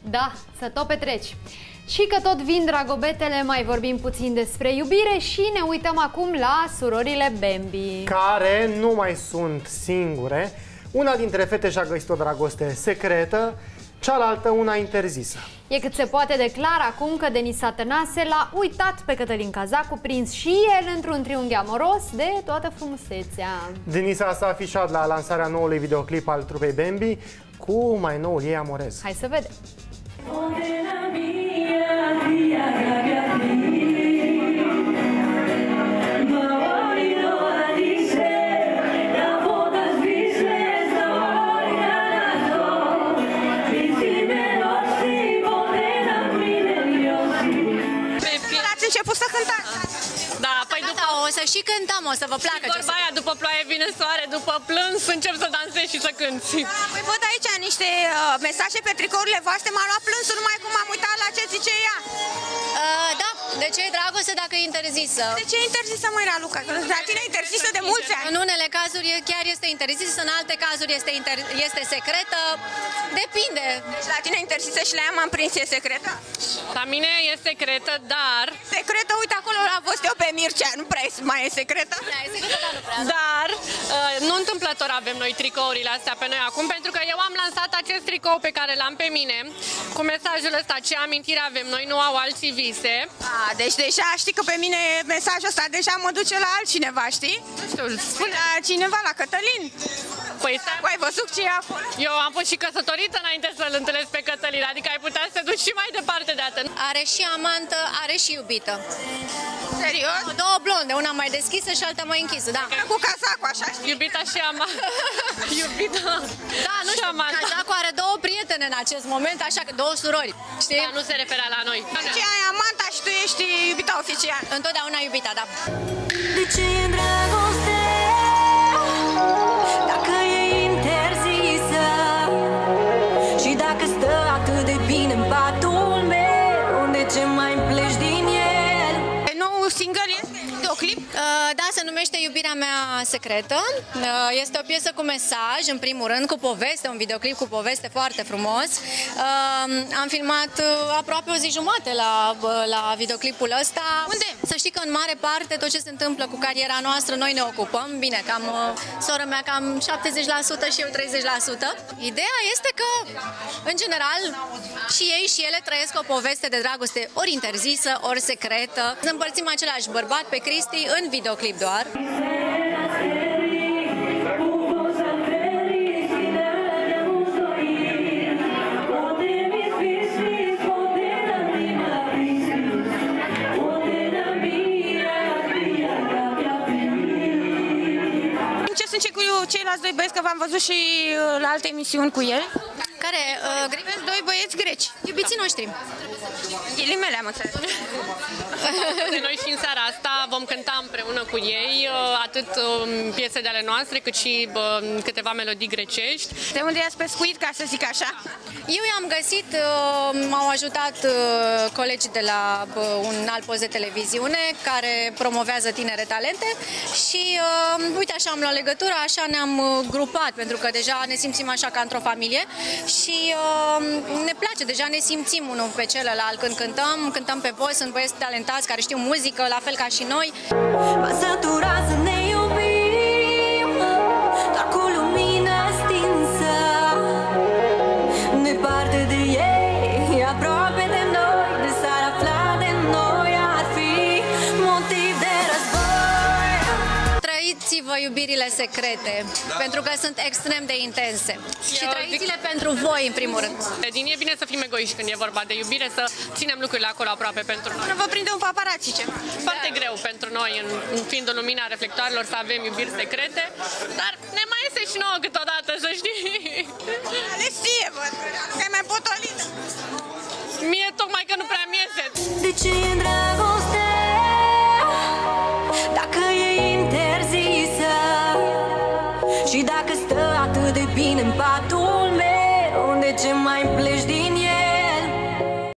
Da, să tot petreci. Și că tot vin dragobetele, mai vorbim puțin despre iubire și ne uităm acum la surorile Bambi. Care nu mai sunt singure. Una dintre fete și-a găsit o dragoste secretă, cealaltă una interzisă. E cât se poate de clar acum că Denisa Tănase l-a uitat pe Cătălin Cazacu, prins și el într-un triunghi amoros de toată frumusețea. Denisa s-a afișat la lansarea noului videoclip al trupei Bambi cu mai noul ei amorez. Hai să vedem! Început să cântați. Da, păi după o să și cântăm, o să vă placă. vorba aia, după ploaie vine soare, după plâns încep să dansez și să cânti. Păi văd aici niște mesaje pe tricourile voastre, m-a luat plânsul numai cum am uitat la ce zice ea. Da, de ce e dragoste dacă e interzisă? De ce e interzisă, măi, Raluca? La tine e interzisă de mulți ani. În unele cazuri chiar este interzisă, în alte cazuri este secretă. Depinde. Deci la tine e interzisă și la ea m-am prins, e secretă? La mine e secretă, dar... Secretă, uite, acolo l-am văzut eu pe Mircea, nu prea mai e secretă? Da, e secretă, dar nu prea. Dar nu întâmplător avem noi tricourile astea pe noi acum, pentru că eu am lansat acest tricou pe care l-am pe mine, cu mesajul ăsta, ce amintire avem noi, nu au alții vise. Deci deja știi că pe mine mesajul ăsta deja mă duce la altcineva, știi? Nu știu, spune. La cineva, la Cătălin. Păi ai văzut ce e acolo? Eu am fost și căsătorită înainte să-l întâlnesc pe Cătălin, adică ai putea să te duci și mai departe de atât. Are și amantă, are și iubită. Serios? Două blonde, una mai deschisă și alta mai închisă, da. Cu casacul, așa, știi? Iubita și amanta. Iubita. Da, nu știu, Cazacu are două prietene în acest moment, așa că două surori, știi? Da, nu se referea la noi. Ce ai amanta și tu ești iubita oficial? Întotdeauna iubita, da. De ce e dragoste dacă e interzisă? Și dacă stă atât de bine în patul meu, de ce mai pleci din el? Nou single este? Videoclip? Da, se numește Iubirea mea secretă. Este o piesă cu mesaj, în primul rând, cu poveste, un videoclip cu poveste foarte frumos. Am filmat aproape o zi jumate la videoclipul ăsta. Unde? Să știi că în mare parte tot ce se întâmplă cu cariera noastră noi ne ocupăm. Bine, cam sora mea cam 70% și eu 30%. Ideea este că, în general, și ei și ele trăiesc o poveste de dragoste ori interzisă, ori secretă. Împărțim același bărbat pe Cristi în videoclip doar. Ce sunt cu ceilalți doi băieți, că v-am văzut și la alte emisiuni cu el? Care? Doi băieți greci. Iubiții noștri. Ghilimele am înțeles. De noi și în seara asta vom cânta împreună cu ei atât piese de ale noastre, cât și câteva melodii grecești. De unde i-ați pescuit, ca să zic așa? Eu i-am găsit, m-au ajutat colegii de la un alt post de televiziune care promovează tinere talente și uite așa am luat legătura, așa ne-am grupat, pentru că deja ne simțim așa ca într-o familie și ne place, deja ne simțim unul pe celălalt când cântăm pe voce, sunt băieți talentați care știu muzică, la fel ca și noi. M-a săturat să ne iubim, doar cu lumină stinsă, departe de ei, aproape de noi, de s-ar afla de noi, ar fi motiv de război. Trăiți-vă iubirile secrete, pentru că sunt extrem de intense. Și trăiți-le pentru voi, în primul rând. Din e bine să fim egoiști când e vorba de iubire, să ținem lucrurile acolo aproape pentru noi. Nu vă prinde un paparazzi ceva. Foarte greu pentru noi, fiind în lumina reflectoarelor, să avem iubiri secrete, dar ne mai iese și nouă câteodată, să știi. Alesie, văd, că e mai potolită. Mie tocmai că nu prea mi iese. De ce e dragoste?